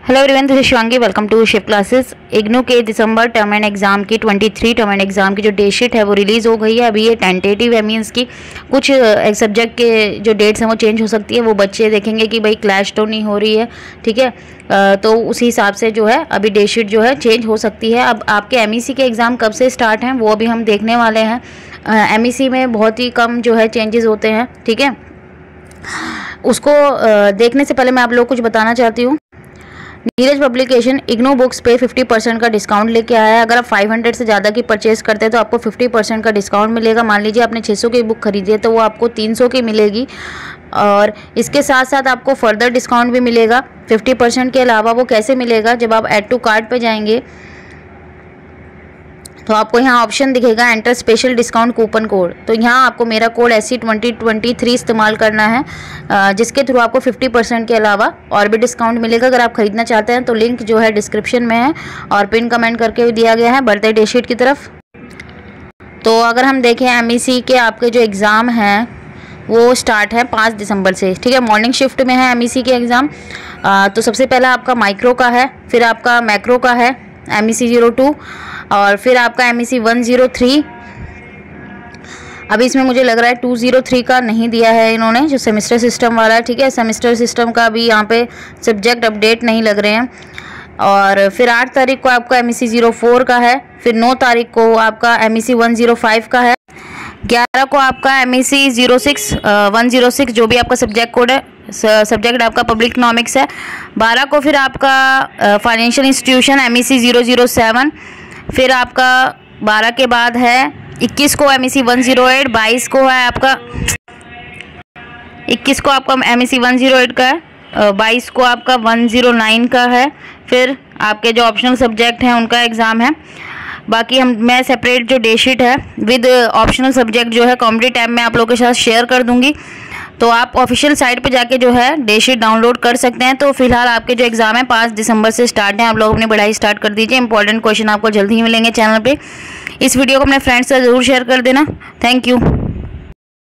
Hello everyone, this is Shivangi. Welcome to shift classes. IGNOU के December term and exam की 23 term and exam की जो date sheet है वो रिलीज़ हो गई है। अभी ये टेंटेटिव है, मीन्स की कुछ सब्जेक्ट के जो डेट्स हैं वो चेंज हो सकती है। वो बच्चे देखेंगे कि भाई क्लैश तो नहीं हो रही है, ठीक है। तो उसी हिसाब से जो है अभी डेट शीट जो है चेंज हो सकती है। अब आपके MEC के एग्ज़ाम कब से स्टार्ट हैं वो अभी हम देखने वाले हैं। MEC में बहुत ही कम जो है चेंजेस होते हैं, ठीक है। उसको देखने से पहले मैं आप लोग कुछ बताना चाहती हूँ। नीरज पब्लिकेशन इग्नू बुक्स पे 50% का डिस्काउंट लेके आया है। अगर आप 500 से ज़्यादा की परचेज करते हैं तो आपको 50% का डिस्काउंट मिलेगा। मान लीजिए आपने 600 की बुक खरीदी है तो वो आपको 300 की मिलेगी, और इसके साथ साथ आपको फर्दर डिस्काउंट भी मिलेगा 50% के अलावा। वो कैसे मिलेगा, जब आप ऐड टू कार्ट पे जाएंगे तो आपको यहाँ ऑप्शन दिखेगा enter special discount coupon code. तो यहाँ आपको मेरा कोड SC2023 इस्तेमाल करना है, जिसके थ्रू आपको 50% के अलावा और भी डिस्काउंट मिलेगा। अगर आप खरीदना चाहते हैं तो लिंक जो है डिस्क्रिप्शन में है और पिन कमेंट करके भी दिया गया है। बढ़ते हैं डेट शीट की तरफ। तो अगर हम देखें MEC के आपके जो एग्ज़ाम हैं वो स्टार्ट है 5 दिसंबर से, ठीक है। मॉर्निंग शिफ्ट में है MEC के एग्ज़ाम। तो सबसे पहला आपका माइक्रो का है, फिर आपका मैक्रो का है MEC 02, और फिर आपका MEC 103। अभी इसमें मुझे लग रहा है 203 का नहीं दिया है इन्होंने, जो सेमेस्टर सिस्टम वाला है, ठीक है। सेमेस्टर सिस्टम का भी यहाँ पे सब्जेक्ट अपडेट नहीं लग रहे हैं। और फिर 8 तारीख को आपका MEC 04 का है, फिर 9 तारीख को आपका MEC 105 का है, 11 को आपका MEC 106 जो भी आपका सब्जेक्ट कोड है, सब्जेक्ट आपका पब्लिक इकोनॉमिक्स है। 12 को फिर आपका फाइनेंशियल इंस्टीट्यूशन MEC 007, फिर आपका 12 के बाद है 21 को MEC 108, 22 को है आपका 21 को आपका MEC 108 का है, 22 को आपका 109 का है। फिर आपके जो ऑप्शनल सब्जेक्ट हैं उनका एग्ज़ाम है। बाकी मैं सेपरेट जो डे शीट है विद ऑप्शनल सब्जेक्ट जो है कॉम्पिटिटिव टैब में आप लोगों के साथ शेयर कर दूंगी, तो आप ऑफिशियल साइट पे जाके जो है डे शीट डाउनलोड कर सकते हैं। तो फिलहाल आपके जो एग्ज़ाम है 5 दिसंबर से स्टार्ट है। आप लोग अपनी पढ़ाई स्टार्ट कर दीजिए। इंपॉर्टेंट क्वेश्चन आपको जल्दी ही मिलेंगे चैनल पे। इस वीडियो को अपने फ्रेंड्स से ज़रूर शेयर कर देना। Thank you.